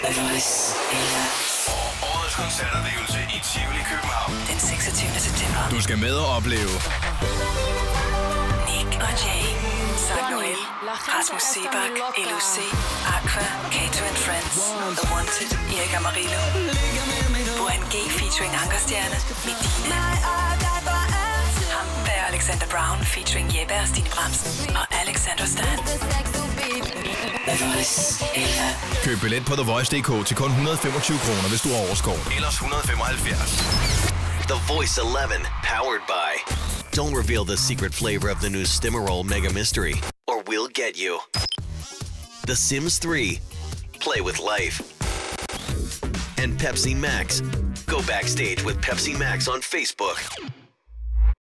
Årets koncertoplevelse i Tivoli, København. Den 26. september. Du skal med og opleve Nik Jay, Noel, Rasmus Sebak, LOC, Aqua, Kato and Friends, The Wanted, Erik Amarillo, Burhan G featuring Ankerstjerne, Medina, Hampenberg og Alexander Brown featuring Jeppe og Stine Bramsen og Alexander Stan. Køb billet på TheVoice.dk til kun 125 kroner, hvis du overskår. Ellers 175. The Voice 11, powered by. Don't reveal the secret flavor of the new Stimmerol Mega Mystery, or we'll get you. The Sims 3, play with life. And Pepsi Max. Go backstage with Pepsi Max on Facebook.